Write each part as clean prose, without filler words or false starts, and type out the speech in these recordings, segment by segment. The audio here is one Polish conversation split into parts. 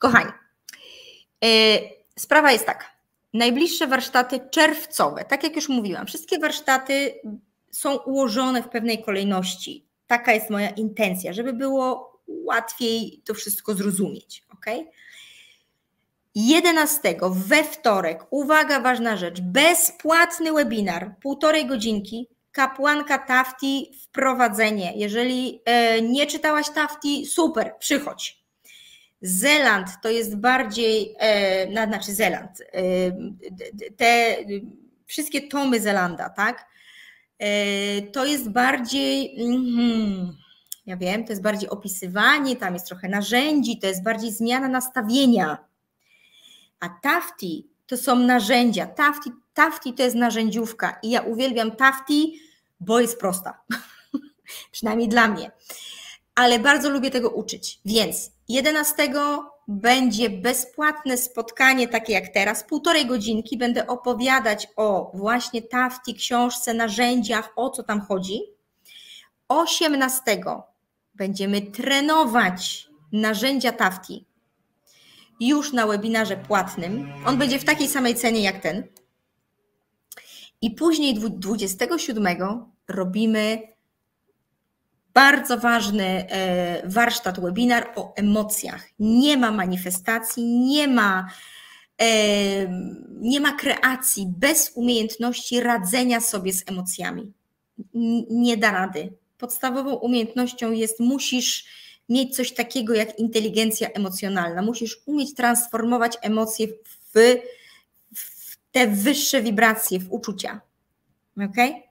Kochani, sprawa jest taka. Najbliższe warsztaty czerwcowe, tak jak już mówiłam, wszystkie warsztaty są ułożone w pewnej kolejności. Taka jest moja intencja, żeby było łatwiej to wszystko zrozumieć. Okay? 11 we wtorek, uwaga, ważna rzecz, bezpłatny webinar, 1,5 godzinki, kapłanka Tafti, wprowadzenie. Jeżeli nie czytałaś Tafti, super, przychodź. Zeland to jest bardziej, znaczy Zeland, te wszystkie tomy Zelanda, tak? To jest bardziej, ja wiem, to jest bardziej opisywanie, tam jest trochę narzędzi, to jest bardziej zmiana nastawienia. A Tafti to są narzędzia. Tafti to jest narzędziówka i ja uwielbiam Tafti, bo jest prosta. Przynajmniej dla mnie. Ale bardzo lubię tego uczyć. Więc 11 będzie bezpłatne spotkanie, takie jak teraz, 1,5 godzinki. Będę opowiadać o właśnie Tafti, książce, narzędziach, o co tam chodzi. 18 będziemy trenować narzędzia Tafti już na webinarze płatnym. On będzie w takiej samej cenie jak ten. I później 27 robimy bardzo ważny warsztat, webinar o emocjach. Nie ma manifestacji, nie ma kreacji bez umiejętności radzenia sobie z emocjami. Nie da rady. Podstawową umiejętnością jest, musisz mieć coś takiego jak inteligencja emocjonalna. Musisz umieć transformować emocje w te wyższe wibracje, w uczucia. Okay?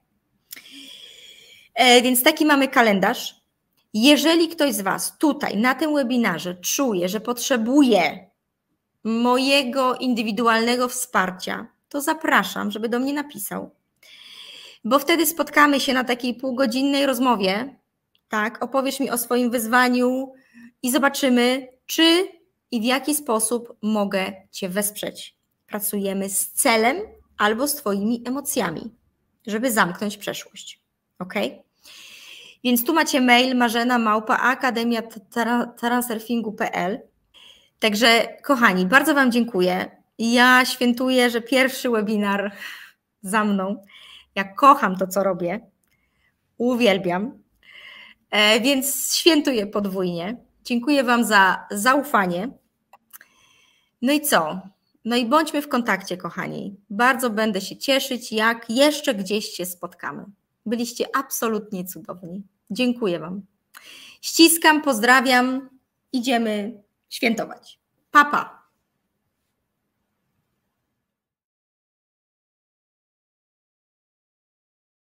Więc taki mamy kalendarz. Jeżeli ktoś z Was tutaj na tym webinarze czuje, że potrzebuje mojego indywidualnego wsparcia, to zapraszam, żeby do mnie napisał. Bo wtedy spotkamy się na takiej półgodzinnej rozmowie, tak, opowiesz mi o swoim wyzwaniu i zobaczymy, czy i w jaki sposób mogę Cię wesprzeć. Pracujemy z celem albo z Twoimi emocjami, żeby zamknąć przeszłość. Ok? Więc tu macie mail marzena@akademiatransurfingu.pl. Także kochani, bardzo Wam dziękuję. Ja świętuję, że pierwszy webinar za mną. Ja kocham to, co robię. Uwielbiam. Więc świętuję podwójnie. Dziękuję Wam za zaufanie. No i co? No i bądźmy w kontakcie, kochani. Bardzo będę się cieszyć, jak jeszcze gdzieś się spotkamy. Byliście absolutnie cudowni. Dziękuję Wam. Ściskam, pozdrawiam. Idziemy świętować. Pa, pa.